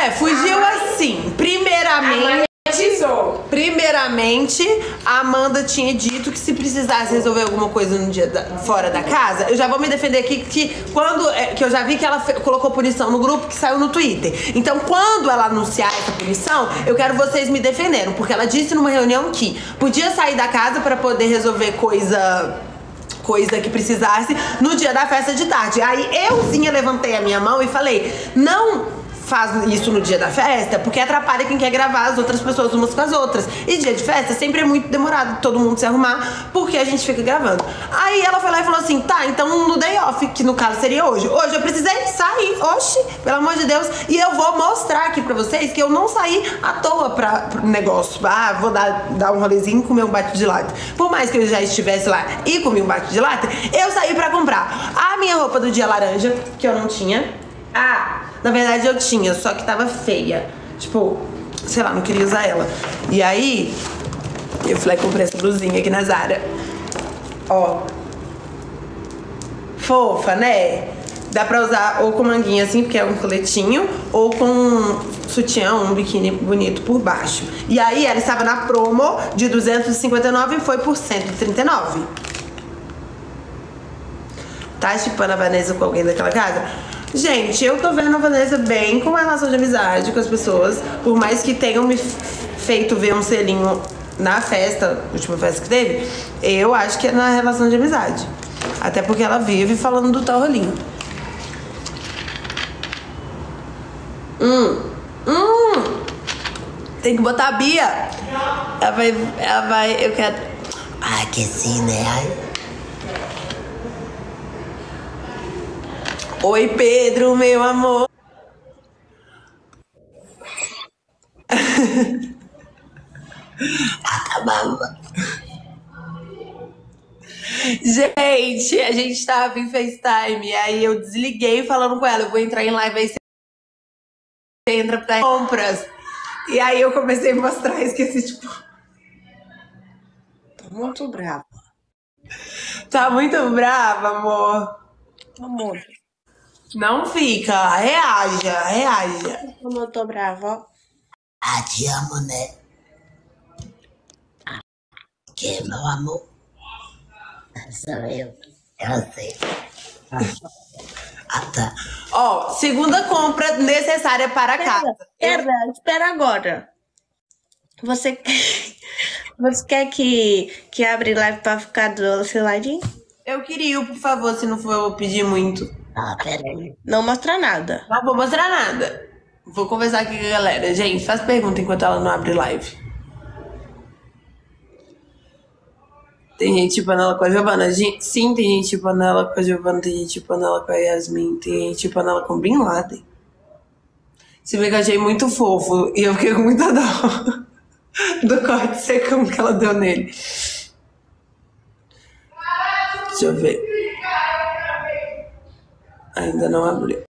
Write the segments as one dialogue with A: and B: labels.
A: Fugiu assim. Primeiramente, a Amanda tinha dito que se precisasse resolver alguma coisa no dia fora da casa, eu já vou me defender aqui que eu já vi que ela colocou punição no grupo que saiu no Twitter. Então, quando ela anunciar essa punição, eu quero vocês me defenderem, porque ela disse numa reunião que podia sair da casa pra poder resolver coisa que precisasse no dia da festa de tarde. Aí euzinha levantei a minha mão e falei, não faz isso no dia da festa, porque atrapalha quem quer gravar as outras pessoas umas com as outras. E dia de festa sempre é muito demorado todo mundo se arrumar, porque a gente fica gravando. Aí ela foi lá e falou assim, tá, então no day off, que no caso seria hoje. Hoje eu precisei sair, oxi, pelo amor de Deus. E eu vou mostrar aqui pra vocês que eu não saí à toa pro negócio. Ah, vou dar um rolezinho e comer um bate de latte. Por mais que eu já estivesse lá e comi um bate de latte, eu saí pra comprar a minha roupa do dia laranja, que eu não tinha. Na verdade eu tinha, só que tava feia. Tipo, sei lá, não queria usar ela. E aí, eu fui lá e comprei essa blusinha aqui na Zara. Ó. Fofa, né? Dá pra usar ou com manguinha assim, porque é um coletinho, ou com um sutiã, um biquíni bonito por baixo. E aí, ela estava na promo de 259 e foi por 139. Tá chipando a Vanessa com alguém daquela casa? Gente, eu tô vendo a Vanessa bem com uma relação de amizade com as pessoas. Por mais que tenham me feito ver um selinho na festa, última festa que teve, eu acho que é na relação de amizade. Até porque ela vive falando do tal rolinho. Tem que botar a Bia. Ela vai, eu quero... Ai, que sim, né? Ai. Oi, Pedro, meu amor. Acabava. Gente, a gente tava em FaceTime. Aí eu desliguei falando com ela. Eu vou entrar em live, aí você entra pra compras. E aí eu comecei a mostrar e esqueci, tipo...
B: Tô muito brava.
A: Tá muito brava, amor.
B: Amor.
A: Não fica, reaja.
B: Como eu tô brava, ó.
A: Te amo, né? Que, meu amor?
B: Sou eu.
A: Eu sei. Tá. Ó, segunda compra necessária para casa.
B: Espera agora. Você quer que abra live pra ficar do seu ladinho?
A: Eu queria, por favor, se não for eu pedir muito.
B: Pera aí. Não mostra nada.
A: Não vou mostrar nada. Vou conversar aqui com a galera. Gente, faz pergunta enquanto ela não abre live. Tem gente chipando ela com a Giovana. Sim, tem gente chipando ela com a Giovana. Tem gente chipando ela com a Yasmin. Tem gente chipando ela com o Bin Laden. Se bem que eu achei muito fofo. E eu fiquei com muita dó do corte secão que ela deu nele. Deixa eu ver. Ainda não abriu.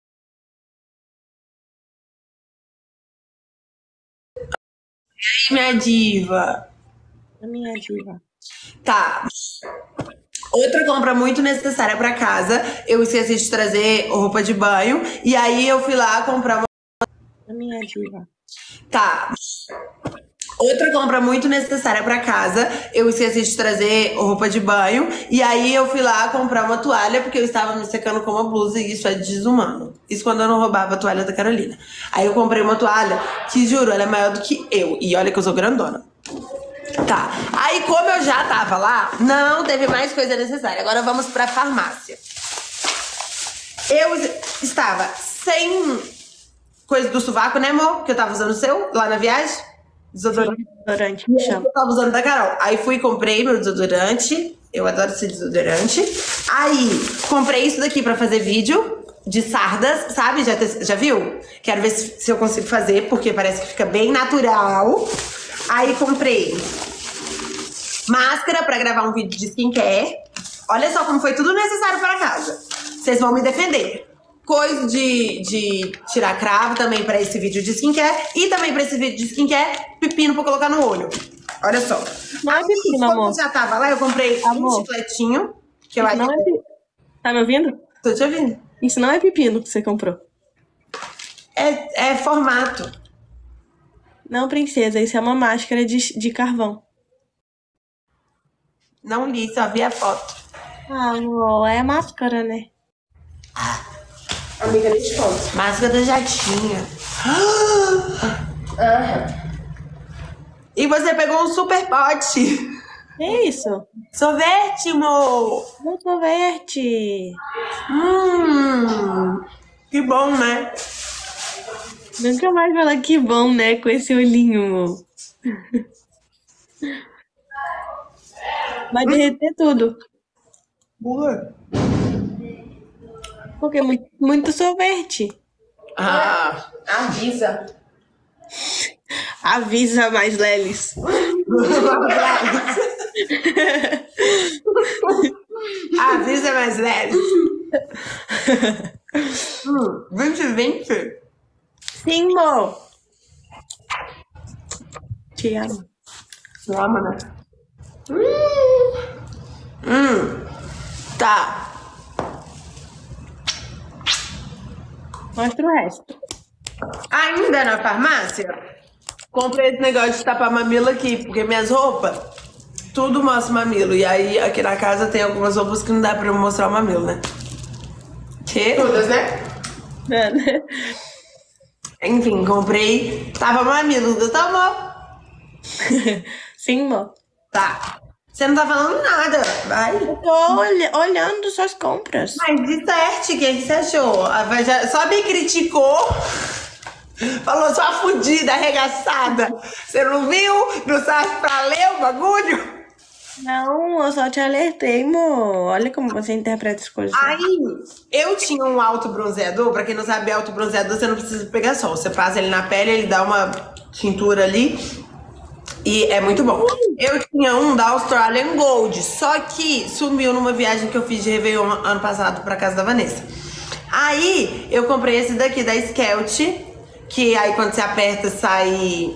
A: E aí, minha diva?
B: A minha diva.
A: Tá. Outra compra muito necessária pra casa. Eu esqueci de trazer roupa de banho. E aí eu fui lá comprar uma...
B: A minha diva.
A: Tá. Outra compra muito necessária pra casa. Eu esqueci de trazer roupa de banho. E aí eu fui lá comprar uma toalha, porque eu estava me secando com uma blusa e isso é desumano. Isso quando eu não roubava a toalha da Carolina. Aí eu comprei uma toalha que, juro, ela é maior do que eu. E olha que eu sou grandona. Tá. Aí como eu já tava lá, não teve mais coisa necessária. Agora vamos pra farmácia. Eu estava sem coisa do sovaco, né, amor? Que eu tava usando o seu lá na viagem.
B: Desodorante, me chama.
A: Eu tava usando da Carol. Aí fui e comprei meu desodorante. Eu adoro esse desodorante. Aí comprei isso daqui pra fazer vídeo de sardas, sabe? Já viu? Quero ver se eu consigo fazer, porque parece que fica bem natural. Aí comprei máscara pra gravar um vídeo de skincare. Olha só como foi tudo necessário para casa. Vocês vão me defender. Coisa de tirar cravo também pra esse vídeo de skincare. E também pra esse vídeo de skincare, pepino pra colocar no olho. Olha só.
B: Não é pepino,
A: aí,
B: amor.
A: já tava lá, eu comprei um chicletinho. Que eu acho...
B: Tá me ouvindo?
A: Tô te ouvindo.
B: Isso não é pepino que você comprou.
A: É formato.
B: Não, princesa, isso é uma máscara de carvão.
A: Não li, só vi a foto.
B: Ah, amor, é máscara, né?
C: Amiga, nem te conto.
A: Máscara já tinha. E você pegou um super pote.
B: É isso.
A: Sorvete, amor.
B: Não converte.
A: Que bom, né?
B: Nunca mais falar que bom, né? Com esse olhinho, amor. Vai derreter tudo.
A: Boa.
B: Porque é muito sorvete.
C: Avisa.
B: Avisa mais, Lelis.
A: Avisa mais leve. 2020?
B: Sim, amor. Te amo.
A: Ama, né? Tá.
B: Mostra o resto.
A: Ainda na farmácia, comprei esse negócio de tapar mamilo aqui, porque minhas roupas, tudo mostra mamilo. E aí, aqui na casa tem algumas roupas que não dá pra eu mostrar o mamilo, né? Que?
C: Todas, né?
A: Enfim, comprei, tava mamilo. Tu tomou?
B: Sim, amor.
A: Tá. Você não tá falando nada, vai.
B: Eu tô olhando suas compras.
A: Mas disserte, o que você achou? A Vanja só me criticou. Falou sua fudida, arregaçada. Você não viu? Não sabe pra ler o bagulho?
B: Não, eu só te alertei, amor. Olha como você interpreta as coisas.
A: Aí, eu tinha um autobronzeador. Pra quem não sabe, autobronzeador você não precisa pegar sol. Você passa ele na pele, ele dá uma tintura ali. E é muito bom. Eu tinha um da Australian Gold, só que sumiu numa viagem que eu fiz de Réveillon ano passado pra casa da Vanessa. Aí, eu comprei esse daqui da Skelt, que aí quando você aperta sai...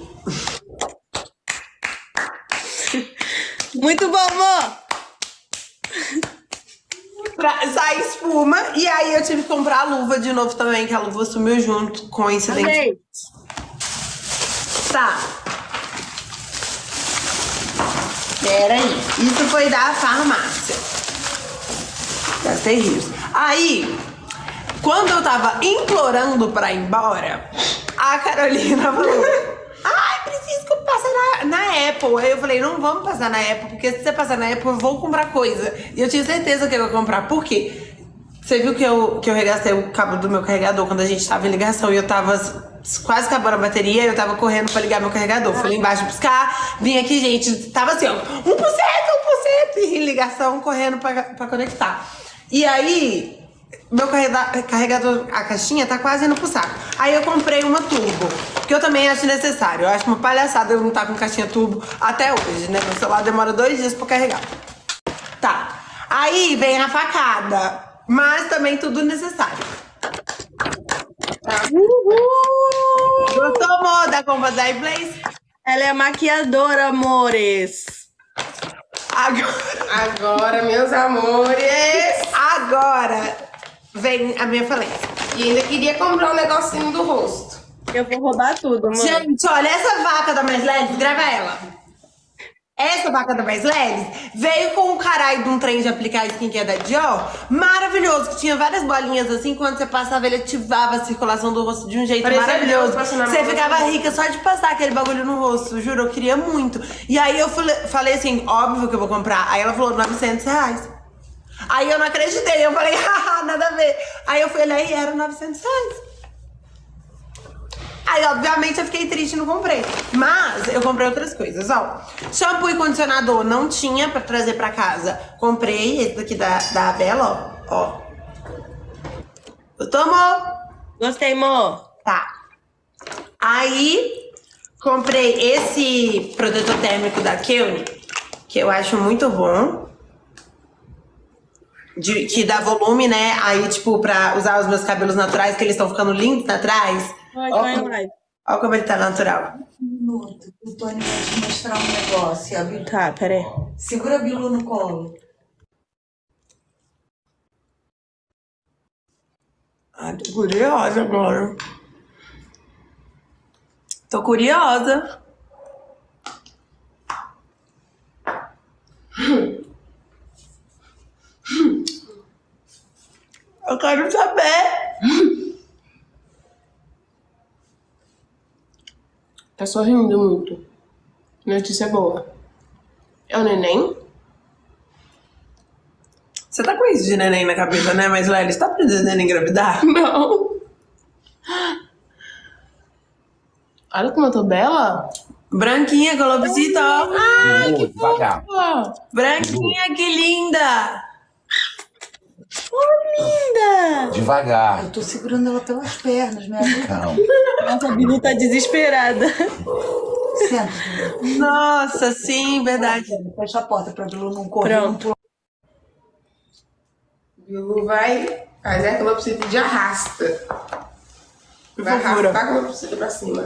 B: Muito bom, amor!
A: sai espuma. E aí eu tive que comprar a luva de novo também, que a luva sumiu junto, coincidentemente. Tá. Peraí. Isso foi da farmácia. Gastei rios. Aí, quando eu tava implorando pra ir embora, a Carolina falou: ai, preciso que eu passe na Apple. Aí eu falei: não vamos passar na Apple, porque se você passar na Apple, eu vou comprar coisa. E eu tinha certeza que eu ia comprar. Por quê? Você viu que eu regastei o cabo do meu carregador quando a gente tava em ligação e eu tava quase acabando a bateria, eu tava correndo pra ligar meu carregador. Fui lá embaixo buscar, vim aqui, gente, tava assim, ó, 1%, em ligação, correndo pra conectar. E aí, meu carregador, a caixinha, tá quase indo pro saco. Aí eu comprei uma turbo, que eu também acho necessário. Eu acho uma palhaçada eu não estar com caixinha turbo até hoje, né? Meu celular demora 2 dias pra carregar. Tá. Aí vem a facada, mas também tudo necessário. Gostou, amor, da compra da iPlace?
B: Ela é maquiadora, amores.
C: Agora, meus amores.
A: Agora vem a minha falência.
C: E ainda queria comprar um negocinho do rosto.
B: Eu vou roubar tudo, amor.
A: Gente, olha, essa vaca da Mais Leves, grava ela. Essa vaca da Mais Leves veio com o caralho de um trem de aplicar skincare da Dior maravilhoso, que tinha várias bolinhas assim, quando você passava ele ativava a circulação do rosto de um jeito maravilhoso. Você ficava rica só de passar aquele bagulho no rosto, juro, eu queria muito. E aí eu falei assim, óbvio que eu vou comprar. Aí ela falou R$900. Aí eu não acreditei, eu falei, haha, nada a ver. Aí eu fui olhar e era R$900. Aí, obviamente, eu fiquei triste e não comprei. Mas eu comprei outras coisas, ó. Shampoo e condicionador não tinha pra trazer pra casa. Comprei esse daqui da Bela, ó. Gostou, amor?
B: Gostei, amor.
A: Tá. Aí, comprei esse protetor térmico da Keune, que eu acho muito bom. Que dá volume, né? Aí, tipo, pra usar os meus cabelos naturais, que eles estão ficando lindos atrás. Olha como ele tá natural.
D: Um minuto, o Tony vai te mostrar um negócio. A Bilu...
B: Tá, peraí.
D: Segura a Bilu no colo.
A: Ai, tô curiosa agora. Tô curiosa. Eu quero saber.
C: Tá sorrindo muito. Notícia boa. É o neném?
A: Você tá com isso de neném na cabeça, né? Mas, Lélia, você tá pretendendo engravidar?
C: Não. Olha como eu tô bela.
A: Branquinha, calopsita, ó.
C: Ai, que
E: Devagar.
C: fofa.
A: Branquinha, que linda.
B: Linda!
E: Devagar.
D: Eu tô segurando ela pelas pernas, minha amiga.
E: Calma.
B: Nossa, a Bilu tá desesperada.
D: Senta.
A: Nossa, sim, verdade.
D: Fecha a porta pra Bilu não correr.
B: Pronto.
D: Não pular.
C: Bilu vai fazer a calopsita de arrasta. Vai
A: favor.
C: arrastar a calopsita pra cima.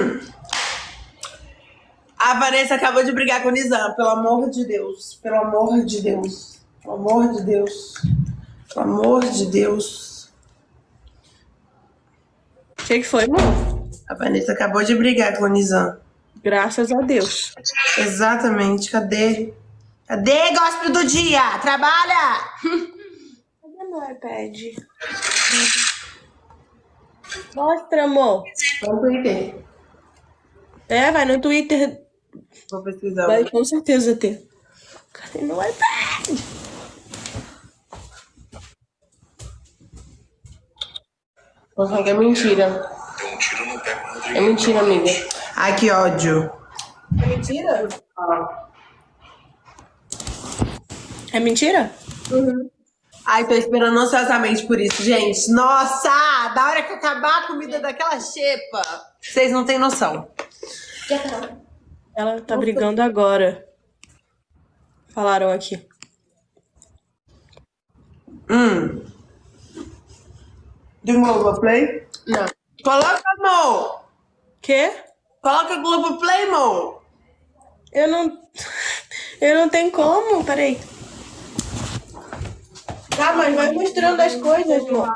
A: A Vanessa acabou de brigar com o Nizam, pelo amor de Deus. Pelo amor de Deus. Pelo amor de Deus. Pelo amor de Deus.
B: O que foi, amor?
A: A Vanessa acabou de brigar com o Nizam.
B: Graças a Deus.
A: Exatamente. Cadê? Cadê, gospel do dia? Trabalha!
B: Cadê meu iPad? Mostra, amor.
C: Vamos pro Twitter.
B: Vai no Twitter.
A: Vou pesquisar.
B: Vai com certeza ter. Cadê meu iPad?
C: Nossa, que é mentira. É mentira, amiga.
A: Ai, que ódio.
B: É mentira? É mentira?
A: Ai, tô esperando ansiosamente por isso, gente. Nossa! Da hora que acabar a comida daquela xepa. Vocês não têm noção.
B: Ela tá brigando agora. Falaram aqui.
A: De Globoplay?
C: Não.
A: Coloca, amor.
B: Quê?
A: Coloca Globoplay, amor.
B: Eu não tenho como, peraí. Tá, mas vai mostrando as coisas, amor.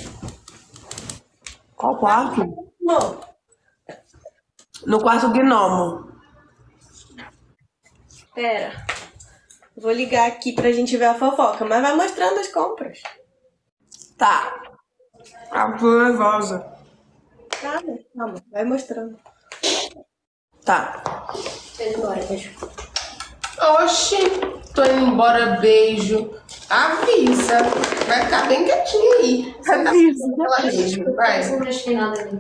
A: Qual quarto?
B: Amor.
A: No quarto gnomo.
B: Pera. Vou ligar aqui pra gente ver a fofoca, mas vai mostrando as compras.
A: Tá. Ah, tô nervosa.
B: Calma, vai mostrando.
A: Tá.
C: Oxi, tô indo embora, beijo. Avisa. Vai ficar bem quietinho aí.
B: Avisa.
C: Pela rede, vai.
F: Não achei nada ali.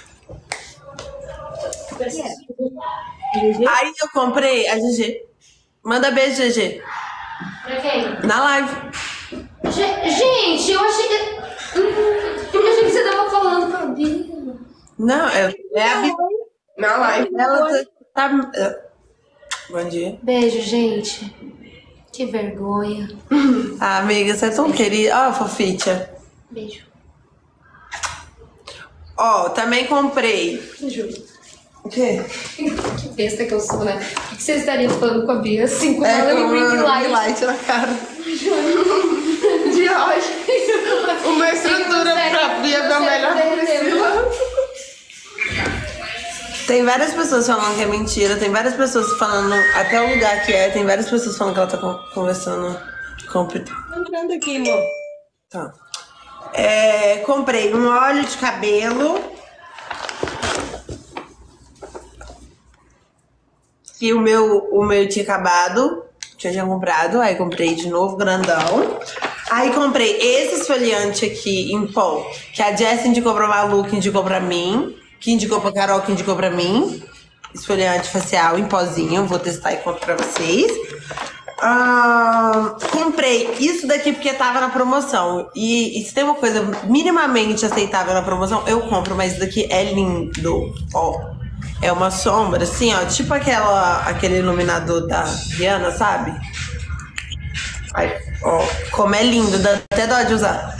A: Aí eu comprei a GG. Manda beijo, GG.
F: Pra quem?
A: Na live.
F: Gente, eu achei que. Eu achei que você tava falando com a Bia.
A: Não, é a vida.
C: Na live.
A: Ela tá. Bom dia.
F: Beijo, gente. Que vergonha.
A: Ah, amiga, você é tão querida. Ó, fofitia.
F: Beijo.
A: Ó, também comprei. O quê?
F: Que besta que eu sou, né? O que você estaria falando com a Bia assim, com ela e
A: com
F: ring light?
A: light na cara.
C: De hoje. Uma estrutura pra Bia ver o melhor que precisa.
A: Tem várias pessoas falando que é mentira, tem várias pessoas falando até o lugar que é, tem várias pessoas falando que ela tá conversando com...
B: Tô entrando aqui, amor.
A: Tá. Comprei um óleo de cabelo. Que o meu tinha acabado. Tinha comprado. Aí comprei de novo, grandão. Aí comprei esse esfoliante aqui em pó. Que a Jess indicou pra Malu, que indicou pra mim. Que indicou pra Carol, que indicou pra mim. Esfoliante facial em pozinho. Vou testar e conto pra vocês. Comprei isso daqui porque tava na promoção. E se tem uma coisa minimamente aceitável na promoção, eu compro. Mas isso daqui é lindo. Ó. É uma sombra, assim, ó. Tipo aquele iluminador da Rihanna, sabe? Ai, ó. Como é lindo. Dá até dó de usar.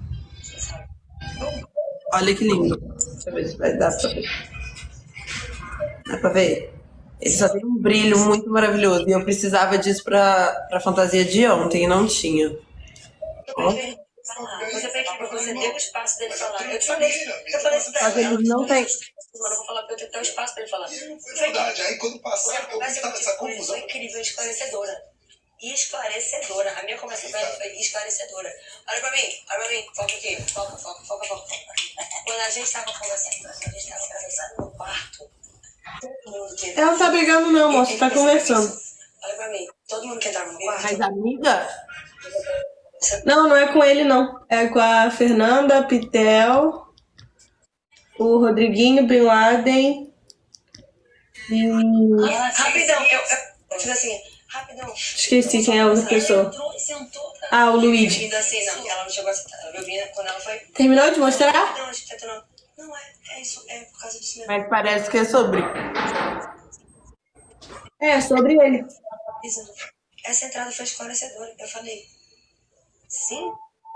A: Olha que lindo. Deixa eu ver se vai dar pra ver. Dá pra ver? Ele só tem um brilho muito maravilhoso. E eu precisava disso pra fantasia de ontem e não tinha. Ó.
E: você deu o espaço dele falar. Eu falei isso pra
B: Mas
E: ela.
B: eles não têm.
E: Mano, eu vou falar pra eu ter o espaço pra ele falar.
G: Verdade, aí quando passar, eu vou estar nessa
E: Foi
G: confusão.
E: incrível, esclarecedora. Esclarecedora. A minha conversa com ela foi esclarecedora. Olha pra mim. Foca aqui. Foca. Quando a gente tava conversando no quarto, todo mundo que
C: Ela não tá brigando não, moça, tá conversando.
E: Olha pra mim, todo mundo que entrava no quarto.
A: Mas, amiga,
C: Não é com ele não. É com a Fernanda, a Pitel, o Rodriguinho, Bin Laden e...
E: Ela, rapidão, eu fiz assim, rapidão.
C: Esqueci quem é a outra pessoa.
E: Ela entrou e sentou pra...
C: Ah, o Luigi.
E: Vindo assim, não, ela não chegou a sentar. Ela viu quando ela foi...
C: Terminou de mostrar?
E: Não, a gente tentou não. Não, é isso, é por causa disso mesmo.
A: mas parece que é sobre.
C: É, sobre ele.
E: Essa entrada foi esclarecedora. Eu falei, sim?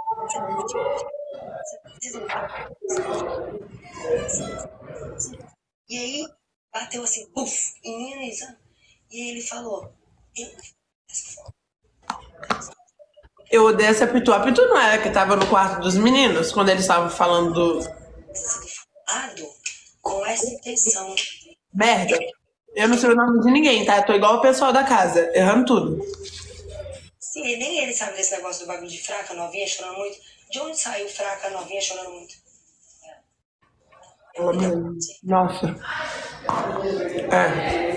E: E aí, bateu assim, puf, em mim, Elisa. E aí ele falou,
A: Eu odeio essa Pitu. A Pitu não era que tava no quarto dos meninos quando eles estavam falando do.
E: falado com essa intenção.
A: Merda. Eu não sei o nome de ninguém, tá? Eu tô igual o pessoal da casa, errando tudo.
E: Sim, nem ele sabe desse negócio do bagulho de fraca, novinha, chorando muito. De onde saiu fraca, novinha, chorando muito?
A: Nossa. É.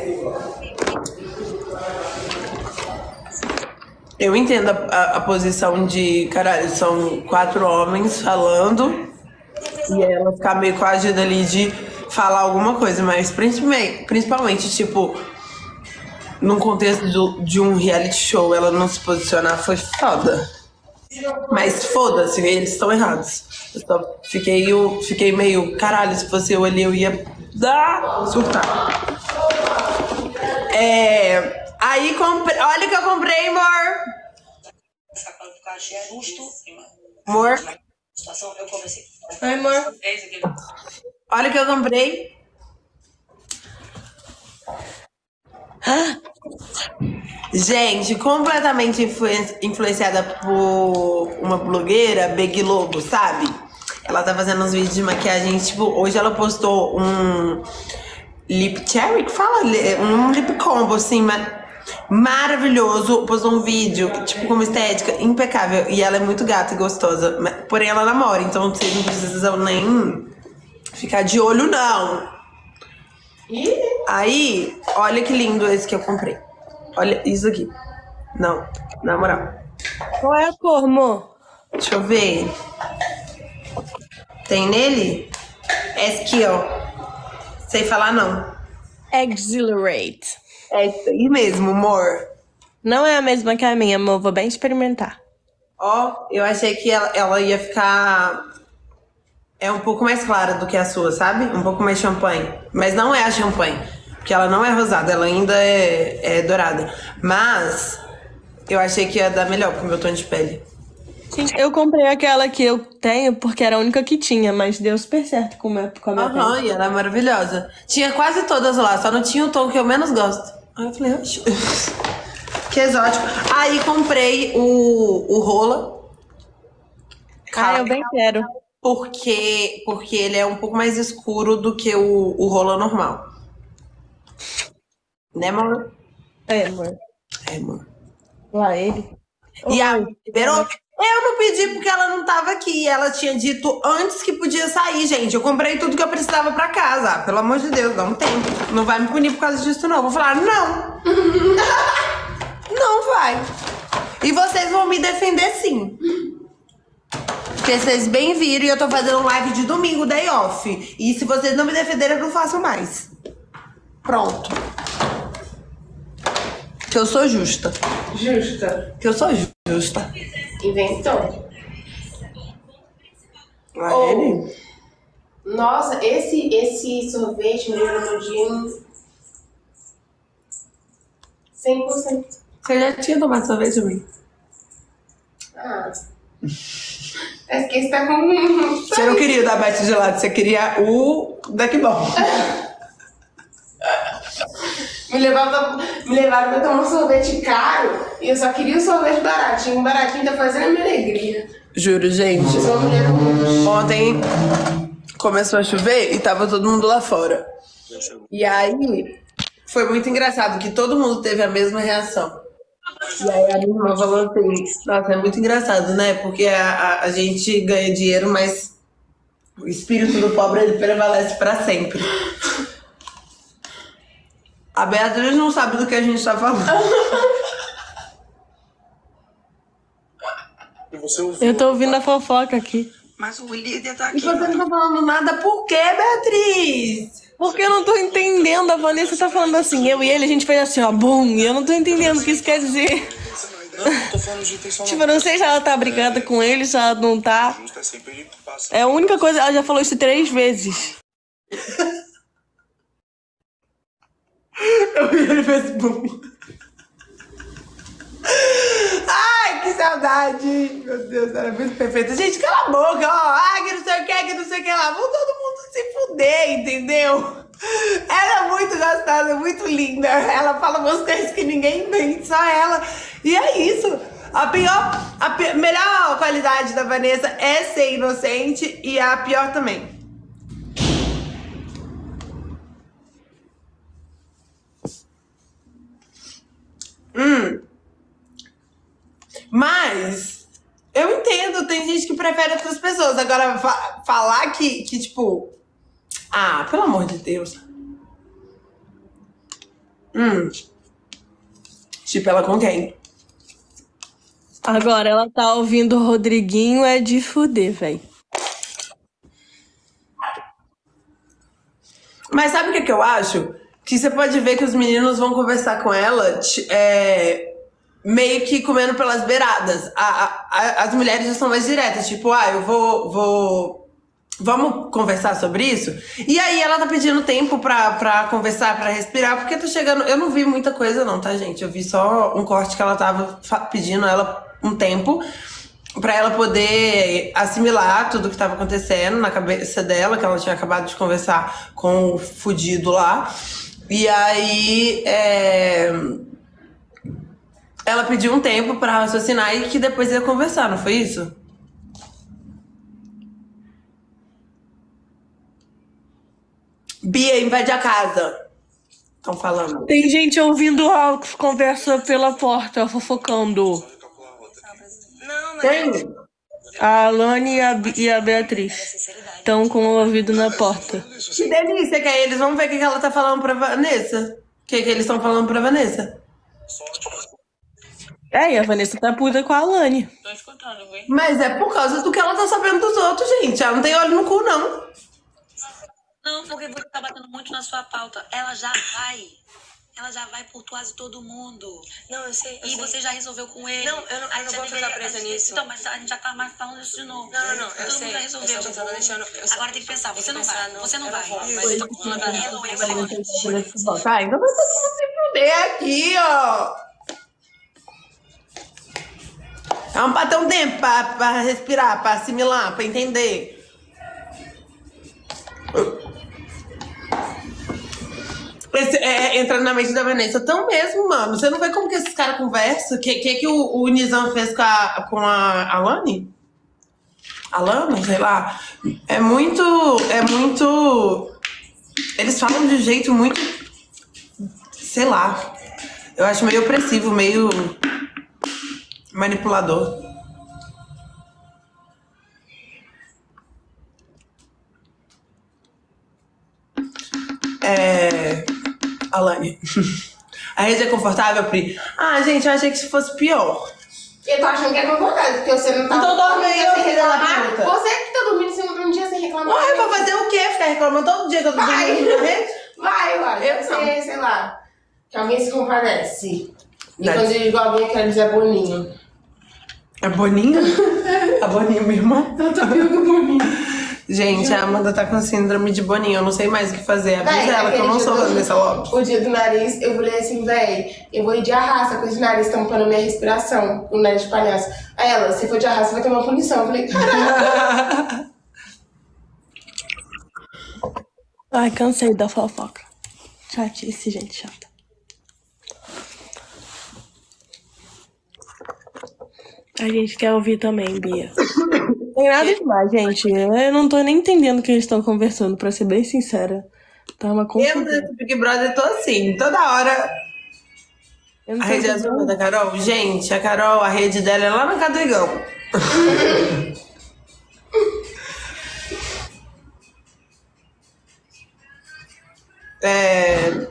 A: Eu entendo a posição de, caralho, são 4 homens falando e ela ficar meio coagida ali de falar alguma coisa, mas principalmente, tipo, num contexto de um reality show, ela não se posicionar foi foda. Mas foda-se, eles estão errados. Eu só fiquei meio, caralho, se fosse eu ali, eu ia surtar. Aí comprei. Olha o que eu comprei, amor.
E: Sacola porque eu achei justo.
A: Amor,
E: Situação, eu conversei.
C: Ai, amor.
A: olha o que eu comprei. Gente, completamente influenciada por uma blogueira, Big Lobo, sabe? Ela tá fazendo uns vídeos de maquiagem, tipo, hoje ela postou um lip cherry, que fala? Um lip combo, assim, maravilhoso. Postou um vídeo, tipo, com uma estética impecável. E ela é muito gata e gostosa. Porém, ela namora, então vocês não precisam nem ficar de olho, não. Aí, olha que lindo esse que eu comprei. Olha isso aqui. Não, na moral.
C: Qual é a cor, amor?
A: Deixa eu ver. Tem nele? Esse aqui, ó. Sei falar, não.
C: Exhilarate.
A: É isso aí mesmo, amor.
C: Não é a mesma que a minha, amor. Vou bem experimentar.
A: Ó, eu achei que ela ia ficar... É um pouco mais clara do que a sua, sabe? Um pouco mais champanhe. Mas não é a champanhe. Porque ela não é rosada, ela ainda é dourada. Mas eu achei que ia dar melhor pro meu tom de pele.
C: Sim, eu comprei aquela que eu tenho porque era a única que tinha, mas deu super certo com a minha
A: Aham, e ela é maravilhosa. Tinha quase todas lá, só não tinha o tom que eu menos gosto. Aí eu falei, oxe, que exótico. Aí comprei o rola.
C: Ah, eu bem quero.
A: Porque ele é um pouco mais escuro do que o rola normal. Né, amor?
C: É, amor.
A: É, amor.
C: Lá ele.
A: E a liberou. Eu não pedi porque ela não tava aqui. Ela tinha dito antes que podia sair, gente. Eu comprei tudo que eu precisava pra casa. Ah, pelo amor de Deus, dá um tempo. Não vai me punir por causa disso, não. Eu vou falar, não. Não vai. E vocês vão me defender, sim. Porque vocês bem viram e eu tô fazendo live de domingo, day off. E se vocês não me defenderem, eu não faço mais. Pronto. Que eu sou justa.
C: Justa.
A: Que eu sou justa.
C: Inventou.
A: Olha ele.
C: Nossa, esse sorvete me lembrou de um 100%.
A: Você já tinha tomado sorvete de mim?
C: Ah. Parece que esse tá com...
A: Você não queria o da Bete gelado, você queria o da Que Bom.
C: Me levaram pra tomar um sorvete caro e eu só queria o sorvete baratinho. O baratinho tá fazendo a minha alegria.
A: Juro, gente. Ontem começou a chover e tava todo mundo lá fora. E aí foi muito engraçado que todo mundo teve a mesma reação. E aí a minha irmã falou assim, nossa, é muito engraçado, né? Porque a gente ganha dinheiro, mas o espírito do pobre ele prevalece pra sempre. A Beatriz não sabe do que a gente tá falando.
C: Eu tô ouvindo a fofoca aqui.
E: Mas o líder tá
A: E
E: aqui.
A: você não tá falando nada por quê, Beatriz?
C: Porque eu não tô entendendo. A Vanessa tá falando assim, eu e ele, a gente fez assim, ó, bum. E eu não tô entendendo o que isso quer dizer.
G: Tô falando de intenção.
C: Tipo, eu não sei se ela tá brigada com ele, se ela não tá.
G: Justo, é sempre ele passa.
C: É a única coisa, ela já falou isso 3 vezes.
A: Eu vi ele fez bum. Ai, que saudade. Meu Deus, era muito perfeito. Gente, cala a boca, ó. Ai, que não sei o que lá. Vamos todo mundo se fuder, entendeu? Ela é muito gostosa, muito linda. Ela fala umas coisas que ninguém entende, só ela. E é isso. A melhor qualidade da Vanessa é ser inocente e a pior também. Mas eu entendo, tem gente que prefere outras pessoas. Agora, falar que tipo... Ah, pelo amor de Deus. Tipo, ela com quem?
C: Agora, ela tá ouvindo o Rodriguinho, é de fuder, velho.
A: Mas sabe o que eu acho? Que você pode ver que os meninos vão conversar com ela meio que comendo pelas beiradas. As mulheres já são mais diretas, tipo, eu vamos conversar sobre isso? E aí ela tá pedindo tempo pra conversar, pra respirar, porque tá chegando... Eu não vi muita coisa não, tá, gente? Eu vi só um corte que ela tava pedindo ela um tempo pra ela poder assimilar tudo que tava acontecendo na cabeça dela, que ela tinha acabado de conversar com o fudido lá. E aí... Ela pediu um tempo pra raciocinar e que depois ia conversar, não foi isso? Bia, invade a casa. Estão falando.
C: Tem gente ouvindo a conversa pela porta, fofocando.
E: Não,
A: Tem?
C: A Alane e a Beatriz estão com o ouvido na porta.
A: Que delícia que é eles. Vamos ver o que ela tá falando pra Vanessa. O que eles estão falando pra Vanessa?
C: E a Vanessa tá puta com a Alane.
E: tô escutando, viu?
A: Mas é por causa do que ela tá sabendo dos outros, gente. Ela não tem olho no cu, não.
E: Não, porque você tá batendo muito na sua pauta. Ela já vai por quase todo mundo. Não, eu sei. E você já resolveu com ele. Não, eu não vou ficar presa nisso. Então, mas a gente já tá mais falando isso de novo. Não, eu sei. Já resolveu. Agora tem que pensar. Você não vai. Você não vai. Mas eu tô falando ali.
A: Tá, então vai todo mundo se fuder aqui, ó. Vamos pra ter um tempo pra respirar, pra assimilar, pra entender. Entrando na mente da Vanessa, tão mesmo, mano. Você não vê como que esses caras conversam? Que o Nizam fez com a Alane? Alana, sei lá. É muito... Eles falam de um jeito muito... Sei lá. Eu acho meio opressivo, meio... manipulador. Alane. A rede é confortável, Pri? Ah, gente, eu achei que isso fosse pior.
F: Eu tô achando que é confortável, porque você não tá...
A: Então dorme aí,
F: sem
A: filha da
F: reclamar.
A: puta.
F: Você que tá dormindo um dia sem reclamar.
A: Ué, pra fazer o quê? Ficar reclamando todo dia que eu tô dormindo na rede?
F: Vai.
A: Eu
F: Você, sei lá, que alguém se compadece. E
A: Não.
F: quando eu digo alguém, eu quero dizer Boninho.
A: A Boninha? A Boninha, minha irmã?
F: Eu tô pior que o Boninho.
A: Gente, a Amanda tá com síndrome de Boninho. Eu não sei mais o que fazer. Avisa ela que eu não sou Vanessa Lopes.
F: O dia do nariz, eu falei assim, véi, eu vou ir de arraça com esse nariz tampando a minha respiração, o nariz de palhaço. Aí ela, se for de arraça, vai ter uma punição. Eu falei, caralho.
C: Ai, cansei da fofoca. Chatice, gente chata. A gente quer ouvir também, Bia. tem nada demais, gente. Eu não tô nem entendendo o que eles estão conversando, pra ser bem sincera. Tá uma
A: Eu
C: confusão.
A: nesse Big Brother tô assim, toda hora.
C: Eu não
A: A
C: tô
A: rede azul
C: entendendo.
A: da Carol? Gente, a Carol, a rede dela é lá no Cadrigão. É...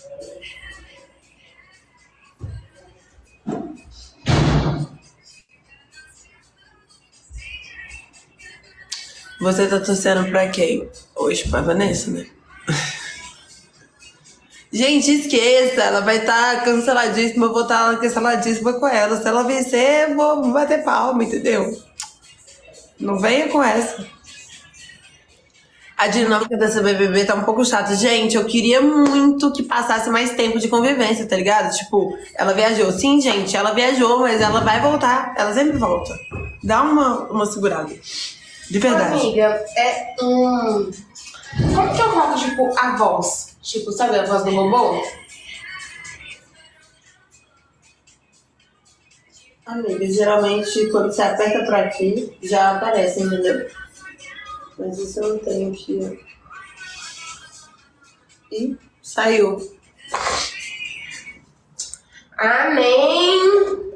A: Você tá torcendo pra quem? Hoje pra Vanessa, né? Gente, esqueça, ela vai estar canceladíssima, eu vou estar canceladíssima com ela. Se ela vencer, eu vou bater palma, entendeu? Não venha com essa. A dinâmica dessa BBB tá um pouco chata. Gente, eu queria muito que passasse mais tempo de convivência, tá ligado? Tipo, ela viajou. Sim, gente, ela viajou, mas ela vai voltar. Ela sempre volta. Dá uma segurada. De verdade.
F: Amiga, como que eu coloco, tipo, a voz? Tipo, sabe a voz do robô?
A: Amiga, geralmente quando você aperta pra aqui, já aparece, entendeu? Mas isso eu não tenho aqui. Ih, saiu.
F: Amém!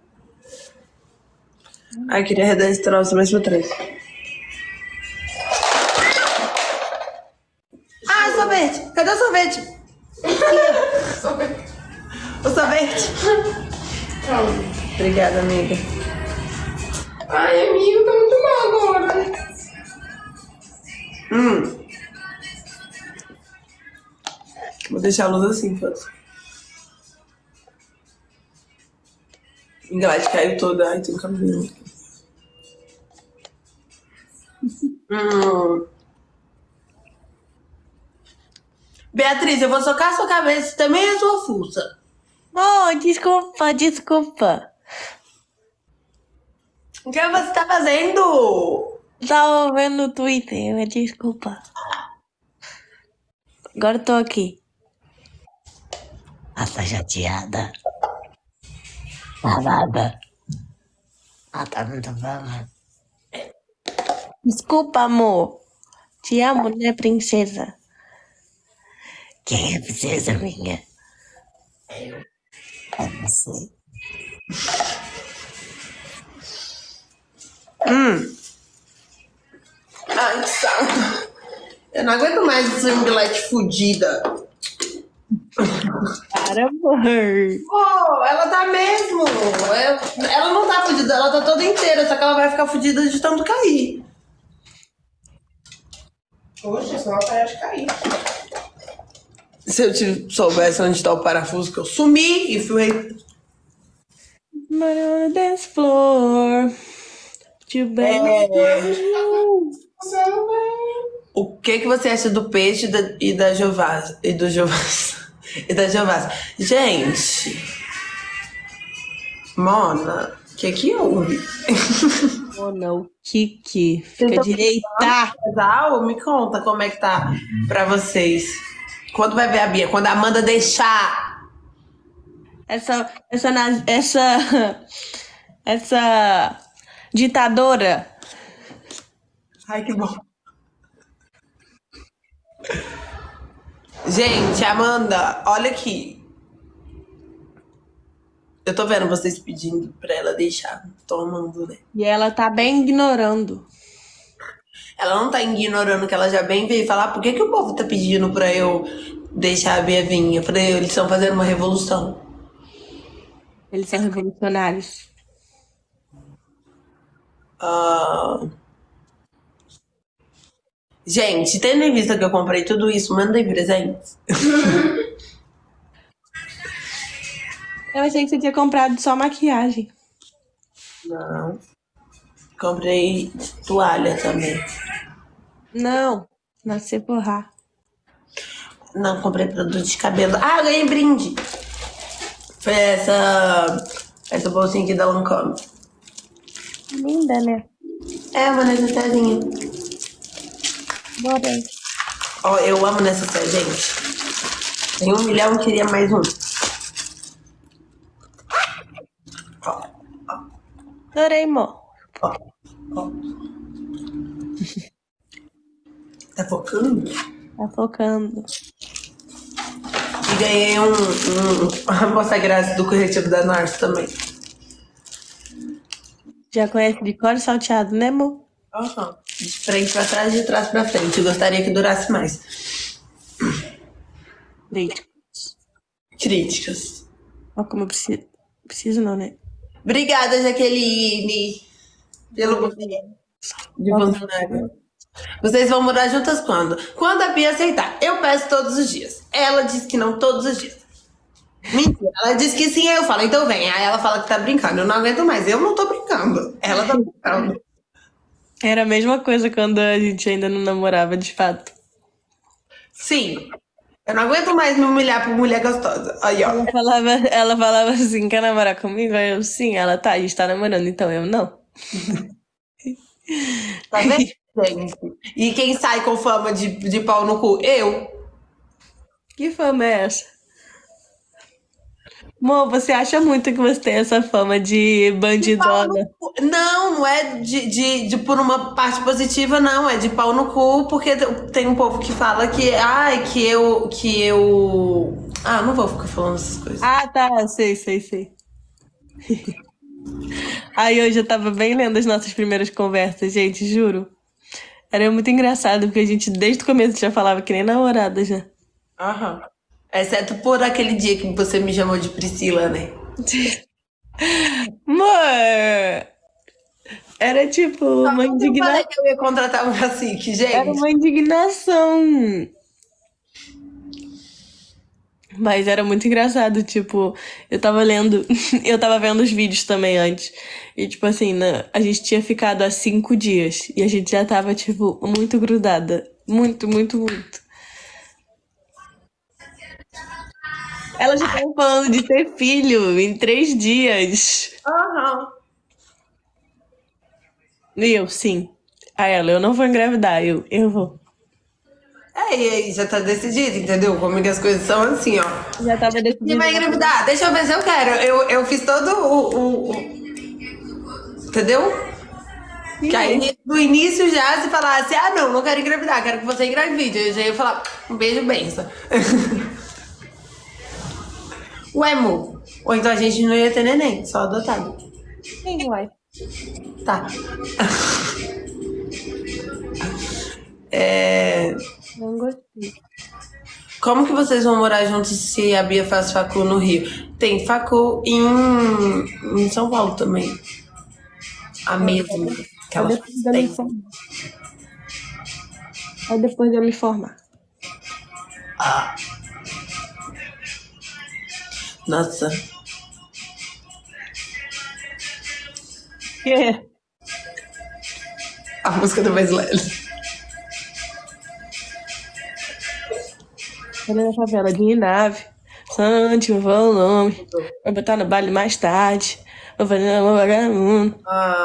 A: Ai, queria arredar esse troço mais pra trás. Ah, sorvete! Cadê o sorvete? O sorvete. Obrigada, amiga.
F: Ai, amigo, tá muito mal agora.
A: Vou deixar a luz assim, foda-se. Englade caiu toda. Ai, tem um cabelo. Beatriz, eu vou socar a sua cabeça também a sua fuça.
B: Oh, desculpa.
A: O que você tá fazendo?
B: Tava vendo no Twitter, desculpa. Agora eu tô aqui. Ah, tá chateada. Tá nada. Ah, tá muito brava. Desculpa, amor. Te amo, né, princesa? Quem é princesa minha? Eu. É você.
A: Ai, que saco. Eu não aguento mais essa inglete fudida.
B: Para, amor.
A: Pô, ela tá mesmo. Ela não tá fudida, ela tá toda inteira, só que ela vai ficar fudida de tanto cair.
F: Poxa, senão ela parece cair.
A: Se eu soubesse onde tá o parafuso, que eu sumi e fui.
C: On the dance floor. Too bad.
F: Você não vai.
A: O que você acha do peixe e da Giovassa? E do Giovassa? E da Giovassa? Gente. Mona, o que houve?
C: Oh, não. Kiki. Fica direita.
A: Casal, me conta como é que tá pra vocês. Quando vai ver a Bia? Quando a Amanda deixar.
C: Essa ditadora.
A: Ai, que bom. Gente, Amanda, olha aqui. Eu tô vendo vocês pedindo pra ela deixar. Tô amando, né?
C: E ela tá bem ignorando.
A: Ela não tá ignorando que ela já bem veio falar por que o povo tá pedindo pra eu deixar a Bia vir. Eu falei, eles estão fazendo uma revolução.
C: Eles são revolucionários.
A: Gente, tendo em vista que eu comprei tudo isso, mandei presentes.
C: Eu achei que você tinha comprado só maquiagem.
A: Não. Comprei toalha também.
C: Não, na Sephora.
A: Não, comprei produto de cabelo. Ah, ganhei brinde. Foi essa bolsinha aqui da Lancôme.
C: Linda, né?
A: É, uma necessairezinha.
C: Bora.
A: Ó, eu amo necessaire, gente. Tem 1 milhão, queria mais um. Ó,
C: Adorei, amor.
A: ó, ó. Tá focando?
B: Tá focando.
A: E ganhei uma moça grátis do Corretivo da Norte também.
B: Já conhece de cor salteado, né, amor?
A: Aham. De frente pra trás, de trás pra frente. Eu gostaria que durasse mais.
B: Leite.
A: Críticas.
B: Ó, como eu preciso. Preciso não, né?
A: Obrigada, Jaqueline, pelo de funcionário. Vocês vão morar juntas quando? Quando a Bia aceitar. Eu peço todos os dias. Ela diz que não todos os dias. Mentira. Ela diz que sim, aí eu falo, então vem. Aí ela fala que tá brincando. Eu não aguento mais. Eu não tô brincando. Ela tá brincando.
B: Era a mesma coisa quando a gente ainda não namorava, de fato.
A: Sim. Eu não aguento mais me humilhar por mulher gostosa. Aí, ó.
B: Ela falava assim, quer namorar comigo? Aí eu, sim. Ela, tá, a gente tá namorando, então eu não.
A: Tá vendo, gente? E quem sai com fama de pau no cu? Eu.
B: Que fama é essa? Amor, você acha muito que você tem essa fama de bandidona?
A: Não, não é de por uma parte positiva, não. É de pau no cu, porque tem um povo que fala que... Ai, que eu... Ah, não vou ficar falando essas coisas.
B: Ah, tá, sei. Aí hoje eu tava bem lendo as nossas primeiras conversas, gente, juro. Era muito engraçado, porque a gente desde o começo já falava que nem namorada já.
A: Aham. Exceto por aquele dia que você me chamou de Priscila, né?
B: Amor! Era tipo uma
A: Eu falei
B: indignação.
A: que eu ia contratar um cacique, gente.
B: Era uma indignação. Mas era muito engraçado, tipo, eu tava vendo os vídeos também antes. E, tipo assim, a gente tinha ficado há 5 dias. E a gente já tava, tipo, muito grudada. Muito. Elas já estavam falando de ter filho em 3 dias.
A: Aham.
B: E eu, sim. Aí ela, eu não vou engravidar. Eu vou.
A: E aí já tá decidido, entendeu? Comigo as coisas são assim, ó.
B: Já tava
A: Quem
B: decidido.
A: vai engravidar? Deixa eu ver se eu quero. Eu fiz todo o... Entendeu? Que aí, do início já, se falasse, não quero engravidar, quero que você engravide. Eu já ia falar, um beijo, benção. Ué, amor. Ou então a gente não ia ter neném, só adotado.
B: Sim, uai.
A: Tá.
B: Não gostei.
A: Como que vocês vão morar juntos se a Bia faz facu no Rio? Tem facu em São Paulo também. A mesma que ela tem.
B: Aí depois de eu me formar.
A: Nossa. A música do Wesley.
B: Olha na favela de nave. Sante o volume. Vai botar no baile mais tarde. Vou fazer uma vagabundo.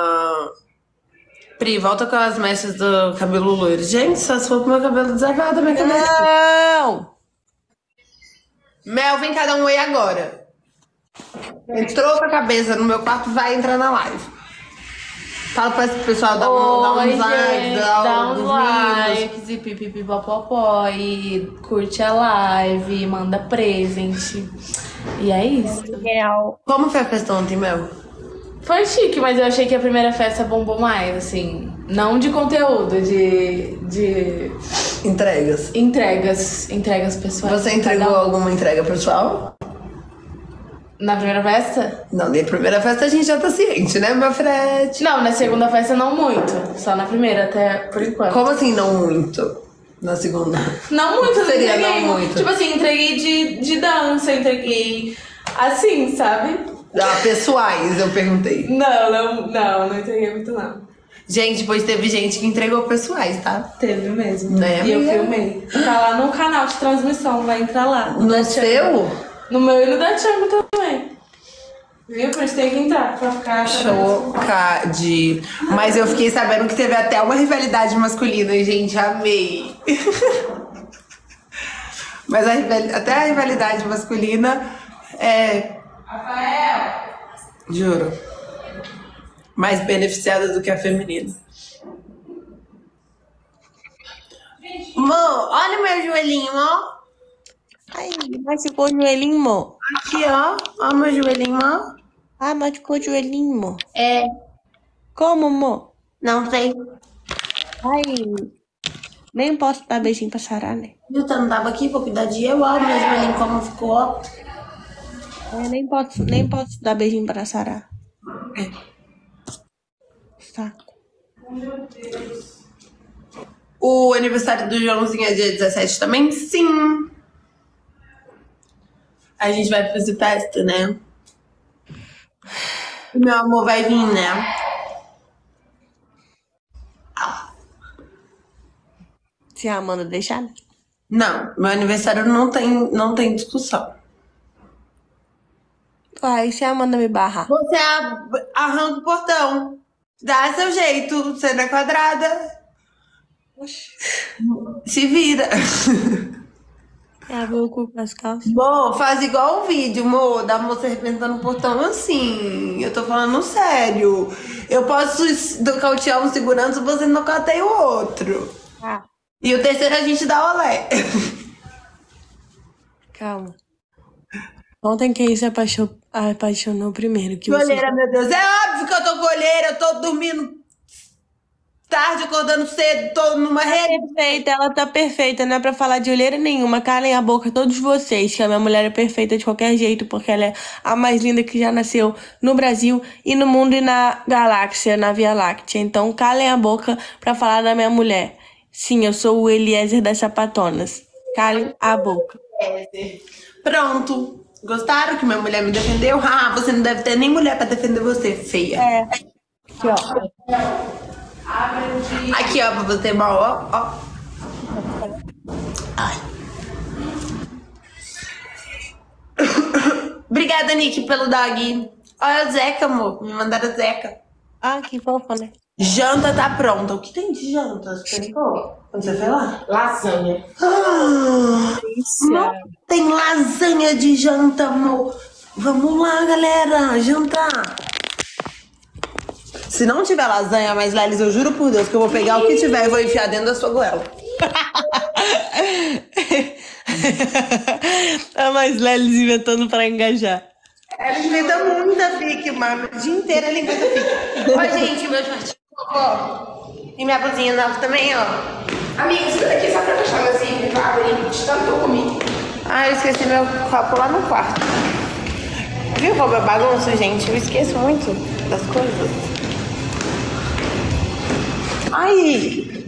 A: Pri, volta com as mechas do cabelo loiro. Gente, só se for pro meu cabelo desabado da minha cabeça.
B: Não!
A: Mel, vem cada um aí agora. Entrou com a cabeça no meu quarto, vai entrar na live. Fala pra esse pessoal dar uns likes,
H: dá uns
A: uns
H: likes e pipipipopopó e curte a live, manda presente. E é isso.
A: Como foi a festa ontem, Mel?
H: Foi chique, mas eu achei que a primeira festa bombou mais, assim. Não de conteúdo, de
A: Entregas.
H: entregas pessoais.
A: Você entregou alguma entrega pessoal?
H: Na primeira festa?
A: Não, na primeira festa a gente já tá ciente, né, meu frete?
H: Não, na segunda festa não muito. Só na primeira, até por enquanto.
A: Como assim não muito? Na segunda?
H: Não muito,
A: Seria
H: eu entreguei.
A: não muito?
H: Tipo assim, entreguei de dança, entreguei assim, sabe?
A: Pessoais, eu perguntei.
H: Não entreguei muito não.
A: Gente, pois teve gente que entregou pessoais, tá?
H: Teve mesmo.
A: Né,
H: E eu
A: amiga?
H: filmei. Tá lá no canal de transmissão, vai entrar lá.
A: No seu?
H: No meu e no da Tchanga também. Viu? Por isso tem que entrar, pra ficar...
A: Chocade. Mas eu fiquei sabendo que teve até uma rivalidade masculina, gente. Amei. Mas até a rivalidade masculina é...
H: Rafael!
A: Juro. Mais beneficiada do que a feminina. Mo, olha o meu joelhinho, ó.
B: Ai, machucou o joelhinho, mo.
A: Aqui, ó. Ó o meu joelhinho, ó.
B: Ah, machucou o joelhinho, mo.
A: É,
B: Como, mo?
A: não sei.
B: Ai, nem posso dar beijinho pra Sarah, né?
A: Viu, tá, não tava aqui pra cuidar de eu, ó. Meu joelhinho como ficou, ó.
B: Nem posso dar beijinho pra Sarah. Saco.
A: O aniversário do Joãozinho é dia 17 também? Sim. A gente vai fazer festa, né? O meu amor vai vir, né?
B: Se a Amanda deixar, né?
A: Não, meu aniversário não tem discussão.
B: Vai, se a Amanda me barrar.
A: Você arranca o portão. Dá seu jeito. Você não é quadrada. Se vira.
B: Abre o cu com as calças.
A: Mo, faz igual o vídeo, Mo, da moça arrebentando o portão assim. Eu tô falando sério. Eu posso nocautear um segurança, você nocauteia o outro.
B: Ah,
A: E o terceiro a gente dá olé.
B: calma. Ontem quem se apaixonou primeiro? Que você...
A: Olheira, meu Deus. É óbvio que eu tô com olheira, eu tô dormindo tarde, acordando cedo, tô numa rede.
B: Perfeita, ela tá perfeita, não é pra falar de olheira nenhuma. Calem a boca todos vocês, que a minha mulher é perfeita de qualquer jeito, porque ela é a mais linda que já nasceu no Brasil e no mundo e na galáxia, na Via Láctea. Então calem a boca pra falar da minha mulher. Sim, eu sou o Eliezer das sapatonas. Calem a boca.
A: Pronto. Gostaram que minha mulher me defendeu? Ah, você não deve ter nem mulher pra defender você, feia.
B: É. Aqui, ó.
A: Aqui, ó, pra você mal, ó. Ai. Obrigada, Nick, pelo dog. Olha o Zeca, amor. Me mandaram Zeca.
B: Ah, que fofa, né?
A: Janta tá pronta. O que tem de janta? Você perguntou? Quando você foi lá?
F: Lasanha.
A: Não tem lasanha de janta, amor. Vamos lá, galera. Jantar. Se não tiver lasanha, mas Lelis, eu juro por Deus que eu vou pegar o que tiver e vou enfiar dentro da sua goela.
B: A mais Lelis inventando pra engajar.
A: Ela inventa muita fique, mano. O dia inteiro ela inventa fique. Ó, gente, meu shortinho, ó. E minha blusinha nova também, ó.
F: Amiga, segura aqui só pra fechar meu zíper, pra abrir de tanto que eu comi.
A: Ah, eu esqueci meu copo lá no quarto. Viu como eu bagunço, gente? Eu esqueço muito das coisas. Ai!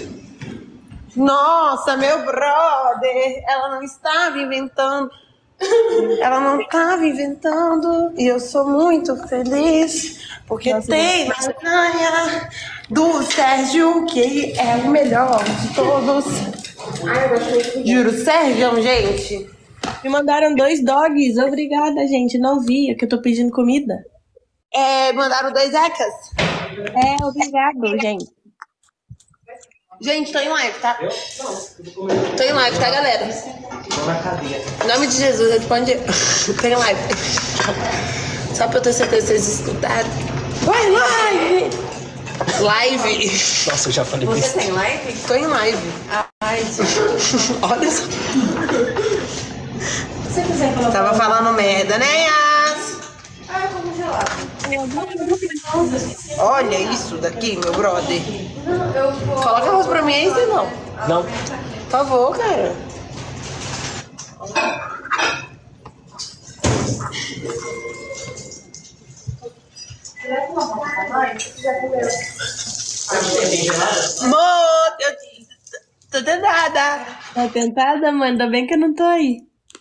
A: Nossa, meu brother! Ela não estava inventando. Ela não estava inventando. E eu sou muito feliz. Porque tem lasanha do Sérgio, que é o melhor de todos.
F: Ai, eu gosto muito de
A: Juro, Sérgio, gente.
B: Me mandaram 2 dogs. Obrigada, gente. Não vi, é que eu tô pedindo comida.
A: Mandaram 2 ecas.
B: É, obrigado, gente.
A: Gente, tô em live, tá? Tô em live, tá, galera? Em nome de Jesus, responde. Tô em live. Só pra eu ter certeza que vocês escutaram. Vai, live! Live?
I: Nossa, eu já falei
A: Você
I: isso.
A: tem live? Tô em live. Ai, olha só.
F: Se você quiser colocar.
A: Tava falando merda, né, Yas?
F: Ah, eu como gelado.
A: Olha isso daqui, meu brother.
F: Eu vou.
A: Coloca arroz pra mim aí, você não.
I: Não.
A: Por favor, cara. Amor, eu tô tentada.
B: Tá tentada, mãe? Ainda bem que eu não tô aí.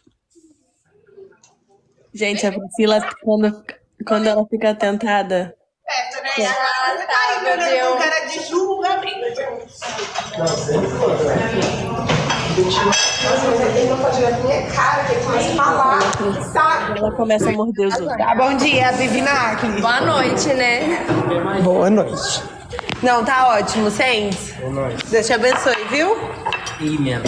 B: Gente, a Priscila, quando ela fica tentada...
A: Você tá aí me olhando com cara de julga, amiga.
F: Ele não pode ver na minha cara, que ele começa a falar. Sabe?
B: Ela começa a morder os outros.
A: Tá, bom dia, Vivi Nacli.
H: Boa noite, né?
I: Boa noite.
A: Não, tá ótimo, Sens.
I: Boa noite.
A: Deus te abençoe, viu?
I: E minha.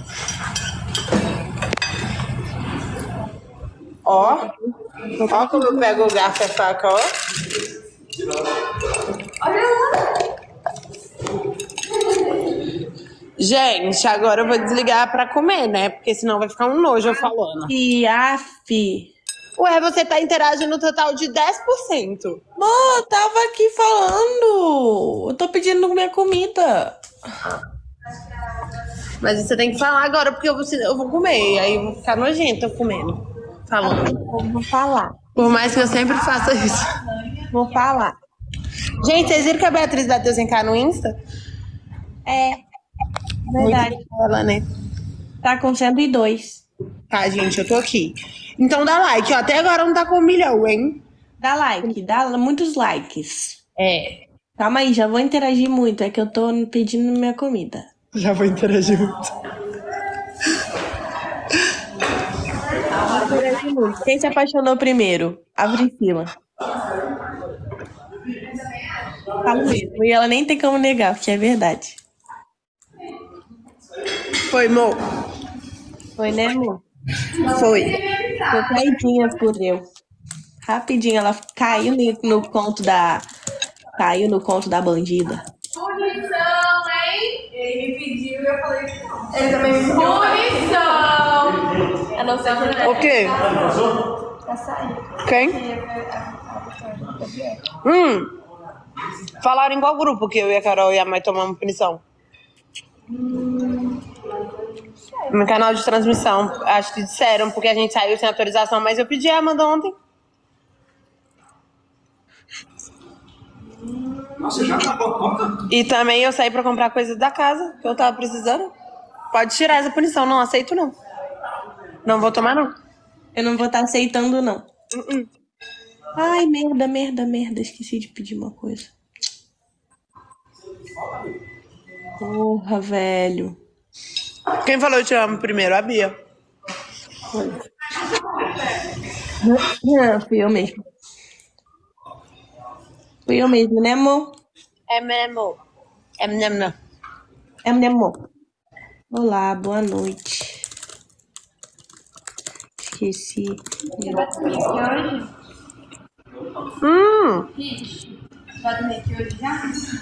A: Ó. Ó como eu pego o garfo e a faca, ó.
F: Olha lá.
A: Gente, agora eu vou desligar pra comer, né? Porque senão vai ficar um nojo eu falando.
B: E af.
A: Ué, você tá interagindo no total de 10%.
B: Mô, tava aqui falando. Eu tô pedindo minha comida.
A: Mas você tem que falar agora, porque eu vou comer. Aí eu vou ficar nojenta comendo. Falando.
B: Eu vou falar.
A: Por mais que eu sempre faça isso.
B: Vou falar.
A: Gente, vocês viram que a Beatriz bateu sem cá no Insta?
B: É. Verdade.
A: Muito ela, né?
B: Tá com 102.
A: Tá, gente, eu tô aqui. Então dá like, ó. Até agora não tá com 1 milhão, hein?
B: Dá like, dá muitos likes.
A: É.
B: Calma aí, já vou interagir muito. É que eu tô pedindo minha comida.
A: Já vou interagir muito.
B: Quem se apaixonou primeiro? A Priscila. Falo mesmo. E ela nem tem como negar, porque é verdade.
A: Foi, Mo.
B: Foi, né, amor?
A: Foi.
B: Foi caidinha por eu. Rapidinho, ela caiu no conto da. Caiu no conto da bandida.
H: Punição, hein? Ele me pediu e eu falei que não. Ele também me pediu. Punição! A não ser que
A: O quê? Quem? Falaram em qual grupo que eu e a Carol e a mãe tomamos punição? No canal de transmissão. Acho que disseram, porque a gente saiu sem autorização, mas eu pedi a Amanda ontem.
G: Nossa, já acabou a conta?
A: E também eu saí pra comprar coisa da casa, que eu tava precisando. Pode tirar essa punição, não aceito não. Não vou tomar não.
B: Eu não vou estar aceitando, não. Ai, merda. Esqueci de pedir uma coisa. Porra, velho.
A: Quem falou eu te amo primeiro? A Bia.
B: Não, fui eu mesmo. Fui eu mesmo, né, amor?
A: É mesmo. É mesmo.
B: É, né, amor? Olá, boa noite. Esqueci.
H: Vai comer aqui hoje? Vai comer aqui hoje já?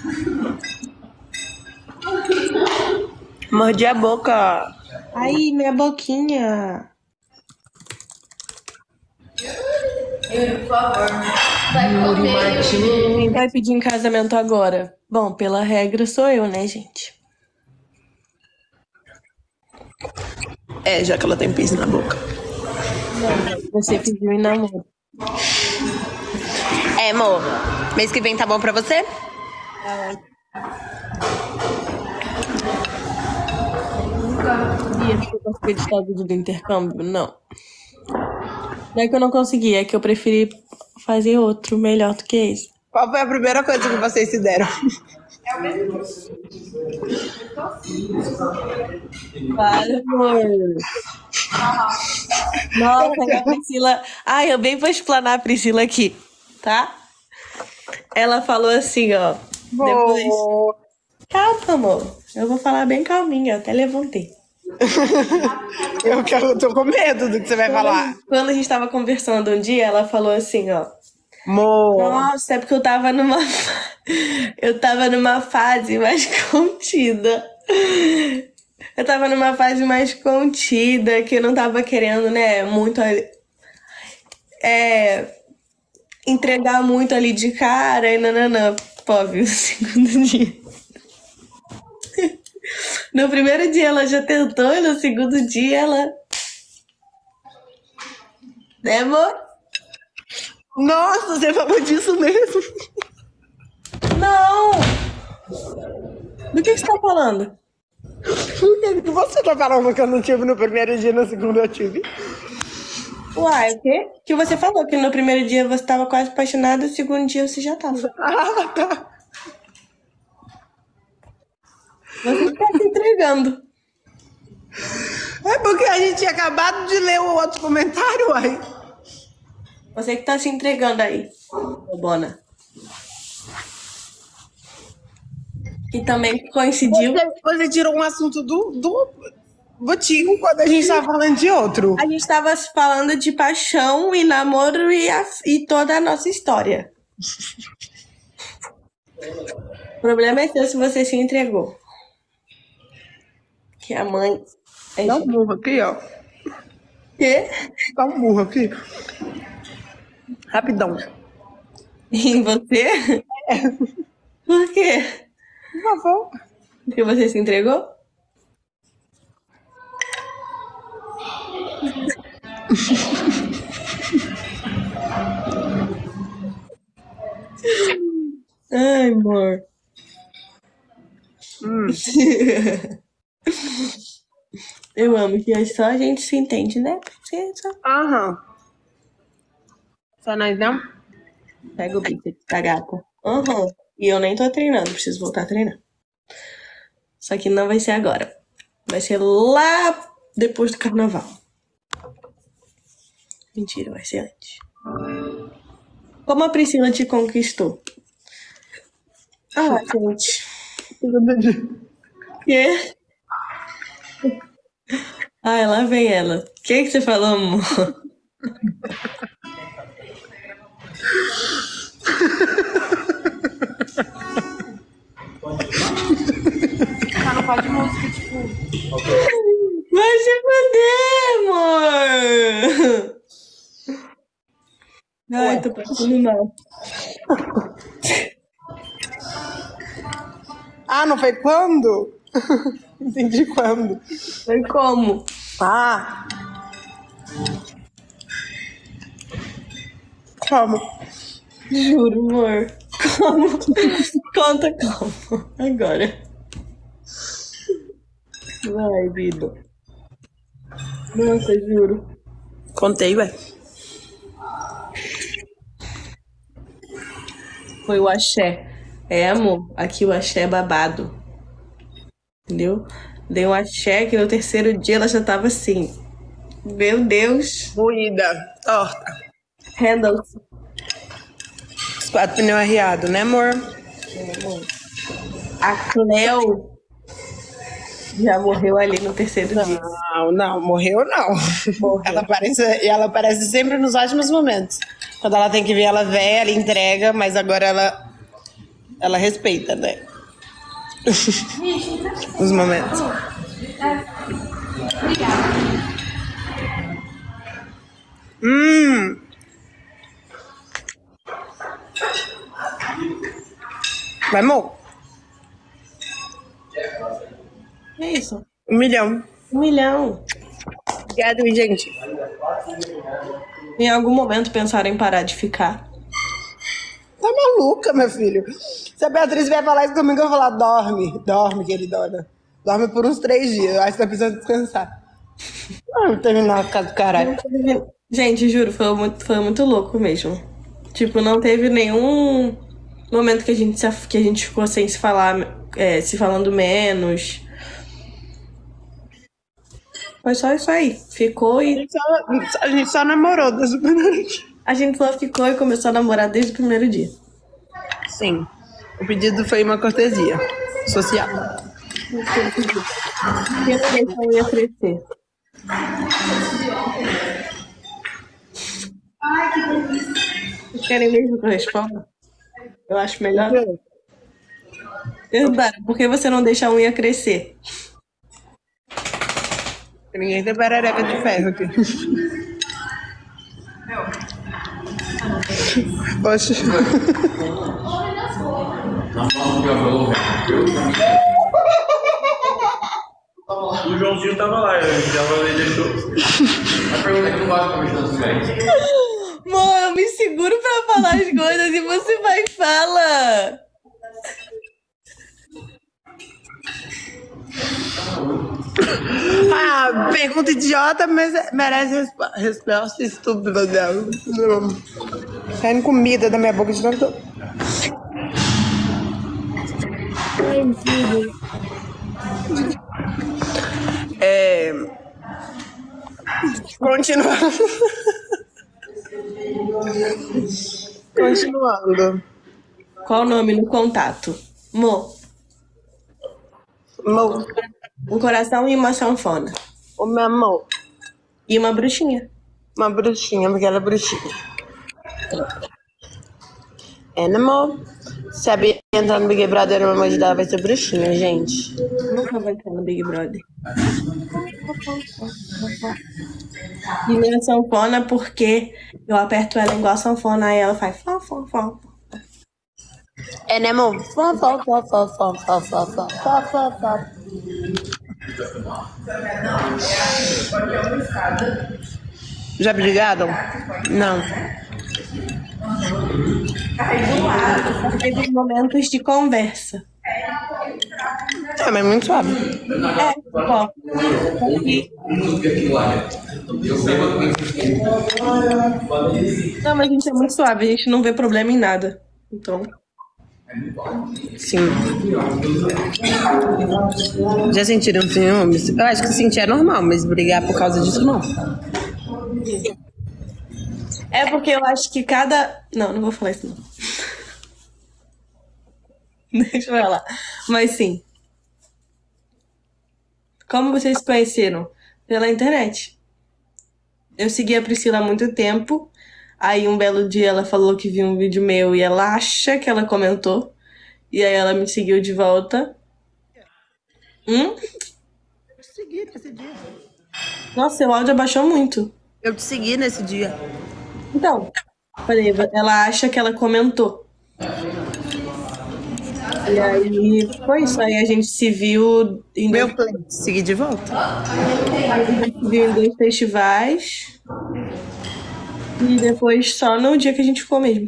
A: Mordi a boca.
B: Ai, minha boquinha.
H: Por favor. Vai comer.
B: Quem vai pedir em casamento agora? Bom, pela regra sou eu, né, gente?
A: É, já que ela tem piercing na boca.
B: Você pediu em namoro.
A: É, amor. Mês que vem tá bom pra você?
B: Sabia que eu consegui editar o vídeo do intercâmbio? Não. Não é que eu não consegui, é que eu preferi fazer outro melhor do que esse.
A: Qual foi a primeira coisa que vocês se deram?
B: Para, amor. Nossa, a Priscila... Ai, eu bem vou explanar a Priscila aqui, tá? Ela falou assim, ó. Depois... Calma, amor. Eu vou falar bem calminha, eu até levantei.
A: Eu tô com medo do que você vai falar.
B: Quando a gente tava conversando um dia, ela falou assim, ó.
A: Amor.
B: Nossa, é porque eu tava numa fase mais contida. Eu tava numa fase mais contida, que eu não tava querendo, né, muito entregar muito ali de cara e nananã. Pô, viu, segundo dia. No primeiro dia ela já tentou e no segundo dia ela... Né, amor?
A: Nossa, você falou disso mesmo?
B: Não! Do que você tá falando?
A: O que você tá falando que eu não tive no primeiro dia e no segundo eu tive?
B: Uai, o quê? Que você falou que no primeiro dia você tava quase apaixonada, no segundo dia você já tava.
A: Ah, tá.
B: Você tá se entregando.
A: É porque a gente tinha acabado de ler o outro comentário, aí.
B: Você que tá se entregando aí, Bona. E também coincidiu...
A: Você tirou um assunto do botico quando a gente tava falando de outro.
B: A gente tava falando de paixão e namoro e toda a nossa história. O problema é seu se você se entregou. Que a mãe é
F: Dá um burro aqui, ó.
B: quê?
F: Dá um burro aqui. Rapidão.
B: Em você? Por quê?
F: Por favor.
B: Porque você se entregou? Ai, amor. Eu amo que só a gente se entende, né?
F: Aham. Só nós não?
B: Pega o bíceps da gata. Aham. E eu nem tô treinando, preciso voltar a treinar. Só que não vai ser agora. Vai ser lá depois do carnaval. Mentira, vai ser antes. Como a Priscila te conquistou? Ah, gente. Quê? Ah, lá vem ela. O que você falou, amor?
A: Não pode música, tipo.
B: Vai se fuder, amor! Ai, tô passando mal.
F: Ah, não foi quando? Entendi quando.
B: Foi como?
F: Ah. Como?
B: Juro, amor. Como? Conta como. Agora. Vai, vida. Nossa, juro.
F: Contei, ué.
B: Foi o axé. É, amor. Aqui o axé é babado. Entendeu? Dei um axé que no terceiro dia ela já tava assim. Meu Deus.
F: Moída. Torta.
B: Handles.
F: Os 4 pneus arriados, né, amor?
B: A Cleo já morreu ali no terceiro dia.
F: Não, morreu não. Ela aparece sempre nos ótimos momentos. Quando ela tem que ver ela véia, ela entrega, mas agora ela respeita, né? Os momentos. Vai, amor?
B: É isso.
F: 1 milhão.
B: 1 milhão.
F: Obrigada, gente.
B: Em algum momento pensaram em parar de ficar.
F: Tá maluca, meu filho? Se a Beatriz vier falar isso comigo, eu vou falar, dorme, queridona. Dorme por uns 3 dias. Eu acho que tá precisando descansar. Não terminar a casa do caralho.
B: Gente, juro, foi muito louco mesmo. Tipo, não teve nenhum momento que a gente ficou sem se falar, se falando menos. Foi só isso aí. Ficou e...
F: A gente só namorou desde o primeiro dia.
B: A gente só ficou e começou a namorar desde o primeiro dia.
F: Sim. O pedido foi uma cortesia social.
B: Eu não deixa a unha crescer. Vocês querem mesmo que eu responda? Eu acho melhor. Perguntaram, por que você não deixa a unha crescer?
F: Ninguém tem perereca de ferro aqui. Poxa.
G: O Joãozinho tava lá, ele deixou. A pergunta é que não gosta de conversar com velho.
B: Mô, eu me seguro pra falar as coisas e você vai e fala.
F: Ah, pergunta idiota, mas merece resposta estúpida dela. Saindo comida da minha boca de tanto. Continuando.
B: Qual o nome no contato? Mo.
F: Mo.
B: Um coração e uma sanfona.
F: O meu amor.
B: E uma bruxinha.
F: Uma bruxinha, porque ela é bruxinha. Animal. Sabia Entrar no Big Brother, o emoji dela vai ser bruxinha, gente.
B: Nunca vai entrar no Big Brother. E minha sanfona, porque eu aperto ela igual a sanfona, aí ela faz fó, fó, fó.
F: É, né, amor? Fó, fó, fó, fó, fó, fó, fó, fó, fó, fó, fó. Já brigaram? Não.
B: Teve momentos de conversa.
F: É, mas muito suave.
B: Ó. Não, mas a gente é muito suave, a gente não vê problema em nada. Então.
F: Sim. Já sentiram ciúmes? Eu acho que sentir é normal, mas brigar por causa disso não.
B: É porque eu acho que cada. Não vou falar isso não. Deixa eu falar. Mas sim. Como vocês se conheceram? Pela internet. Eu segui a Priscila há muito tempo. Aí um belo dia ela falou que viu um vídeo meu e ela acha que ela comentou. E aí ela me seguiu de volta.
F: Eu te segui nesse dia.
B: Nossa, seu áudio abaixou muito.
F: Eu te segui nesse dia.
B: Então, falei, ela acha que ela comentou. E aí foi isso. Aí a gente se viu em
F: Meu play. Segui de volta.
B: A gente se viu em 2 festivais. E depois só no dia que a gente ficou mesmo.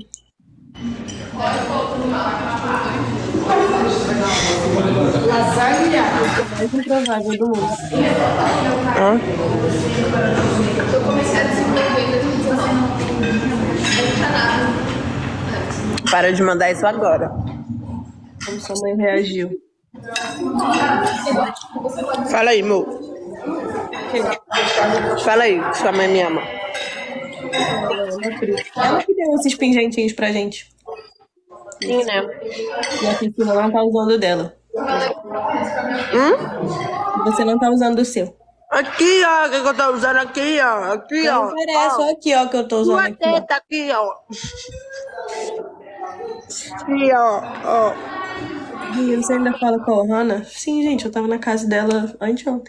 B: Lasanha? O mais improvável do mundo.
F: Para de mandar isso agora.
B: Como sua mãe reagiu?
F: Fala aí, amor. Fala aí, que sua mãe me ama.
B: Ela que deu esses pingentinhos pra gente.
F: Sim, né?
B: E a Priscila não tá usando o dela. Você não tá usando o seu.
F: Aqui, ó, que eu tô usando aqui, ó. Aqui, ó.
B: Não parece, ó aqui, ó, que eu tô usando aqui. Ó.
F: Teta aqui, ó. Aqui, ó.
B: E você ainda fala com a Ohana? Sim, gente, eu tava na casa dela anteontem.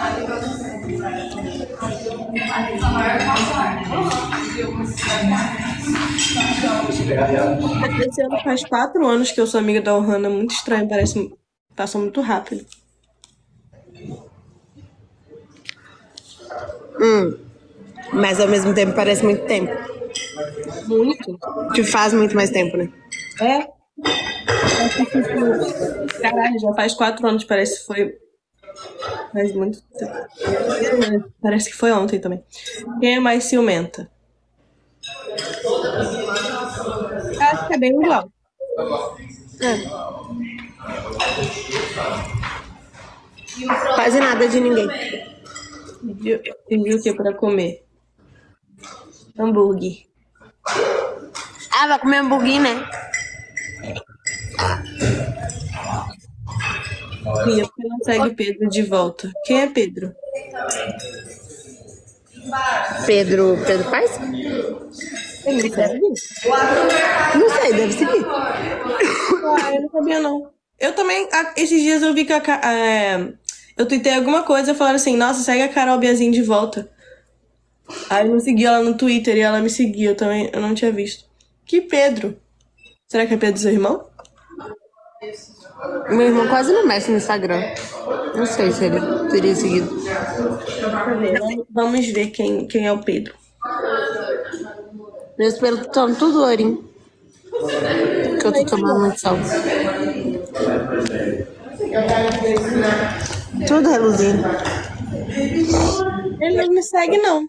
B: Esse ano faz 4 anos que eu sou amiga da Ohana. Muito estranho, parece. Passou muito rápido.
F: Mas ao mesmo tempo parece muito tempo.
B: Muito.
F: Que faz muito mais tempo, né?
B: É? Caralho, já faz 4 anos, parece que foi. Faz muito tempo. Parece que foi ontem também. Quem é mais ciumenta? Acho que é bem igual.
F: Quase nada de ninguém.
B: Pediu o que pra comer? Hambúrguer.
F: Ah, vai comer hambúrguer, né?
B: Sim, é porque não segue Pedro de volta. Quem é Pedro?
F: Pedro Paes?
B: Ele segue?
F: Não sei, deve seguir.
B: Eu não sabia, não. Eu também, esses dias eu vi que eu tuitei alguma coisa falando assim, nossa, segue a Carol Biazin de volta. Aí eu não segui ela no Twitter e ela me seguiu, eu não tinha visto. Que Pedro? Será que é Pedro seu irmão?
F: Meu irmão quase não mexe no Instagram. Não sei se ele teria seguido.
B: Vamos ver quem é o Pedro.
F: Meus pelos estão tudo lourinho. Porque eu tô tomando muito sol. Tudo reluzindo.
B: Ele não me segue, não.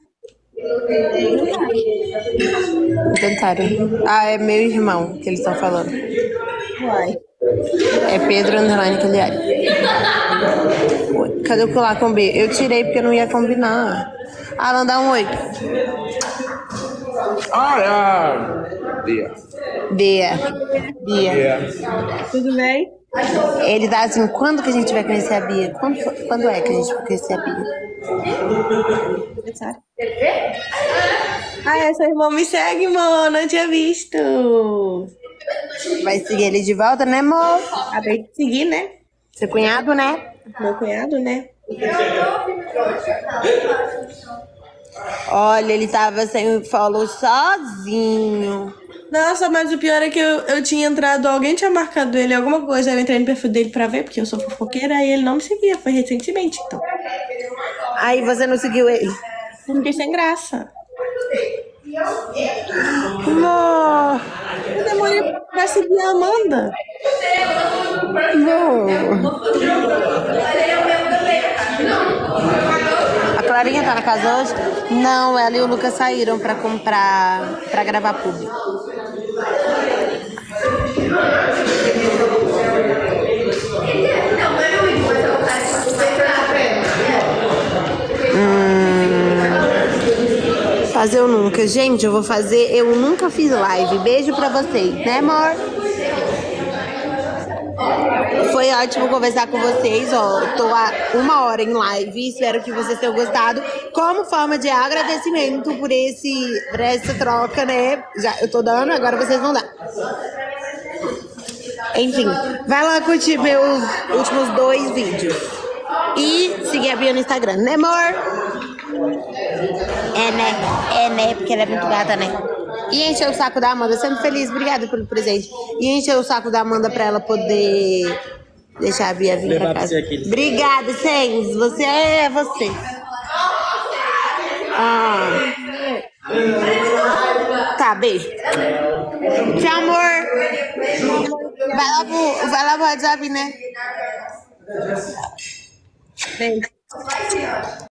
F: Tentaram. Ah, é meu irmão que eles estão falando.
B: Uai.
F: É Pedro Underline Cagliari. Cadê o colar com B? Eu tirei porque não ia combinar. Alan, dá um oi. Bia.
B: Tudo bem?
F: Ele dá assim, quando que a gente vai conhecer a Bia? Quando é que a gente vai conhecer a Bia?
B: Ah, essa irmã me segue, mano. Não tinha visto.
F: Vai seguir ele de volta, né, amor?
C: Acabei de seguir, né?
F: Seu cunhado, né?
C: Meu cunhado, né?
F: Olha, ele tava sem follow sozinho.
C: Nossa, mas o pior é que eu tinha entrado, alguém tinha marcado ele, alguma coisa, eu entrei no perfil dele pra ver, porque eu sou fofoqueira, e ele não me seguia, foi recentemente, então.
F: Aí você não seguiu ele?
C: Eu fiquei sem graça.
F: Amor,
C: Eu demorei pra seguir a Amanda.
F: A Clarinha tá na casa hoje? Não, ela e o Lucas saíram pra comprar, pra gravar publi. Fazer eu nunca. Gente, eu vou fazer eu nunca fiz live. Beijo pra vocês, né, amor? Foi ótimo conversar com vocês, ó. Eu tô há 1 hora em live. Espero que vocês tenham gostado. Como forma de agradecimento por essa troca, né? Já eu tô dando, agora vocês vão dar. Enfim, vai lá curtir meus últimos 2 vídeos. E seguir a Bia no Instagram, né, amor? É, né? Porque ela é muito gata, né? E encher o saco da Amanda, sempre feliz, obrigada pelo presente. E encher o saco da Amanda pra ela poder deixar a Bia vir pra casa. Obrigada, Sens, você é você. Tá, beijo. Tchau, amor. Vai lá pro WhatsApp, né? Beijo.